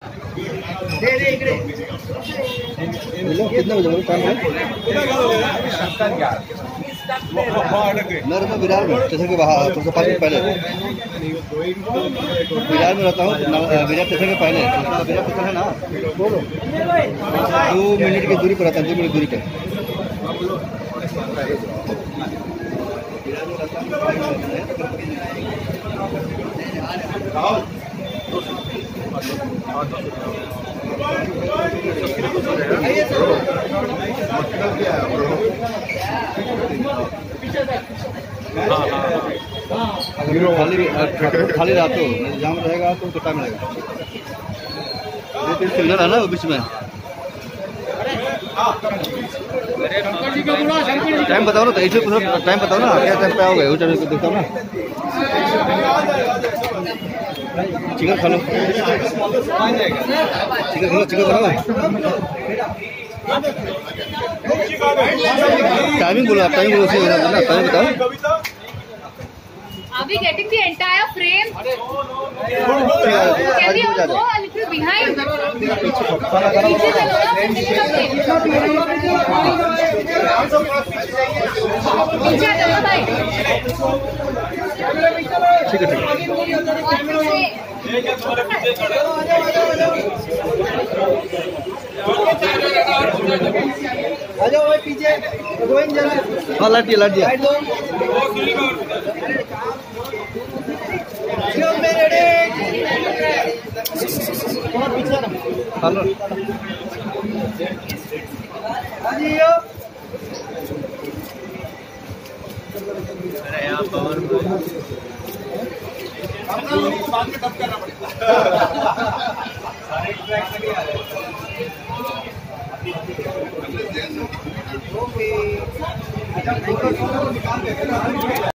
कितने बजे टाइम है? मेरे को विरार में स्टेशन के बाहर थोड़ा सा 5 मिनट पहले विरार में रहता हूँ। विरार स्टेशन के पहले विरार स्टेशन है ना, 2 मिनट की दूरी पर रहता है, 2 मिनट दूरी पे। अगर खाली रहा तो जाम रहेगा तो टाइम लगेगा। 2-3 सिग्नल है ना वो बीच में। टाइम बताओ ना, तो ऐसे टाइम बताओ ना, क्या टाइम पे आओगे? वो टाइम देखता हूँ ना। चिकन खा लो, चिकन बनाओ। टाइमिंग बोलो, आप टाइमिंग बोलो, टाइम बताओ। Are we getting the entire frame? Can we all go a little behind? ठीक है, आ जाओ भाई पीछे, गोविंद जरा। हाँ लाइट दिया। हेलो अरे यहाँ पावर बाद में डब करना पड़ेगा।